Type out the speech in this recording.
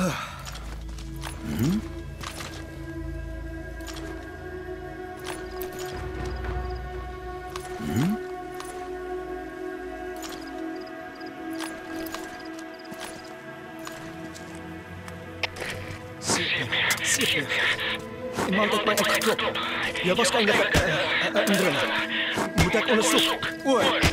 Sipir. Imantad may agtrop. Yavas ka nga Andrea. Mudak on a souk. Oor.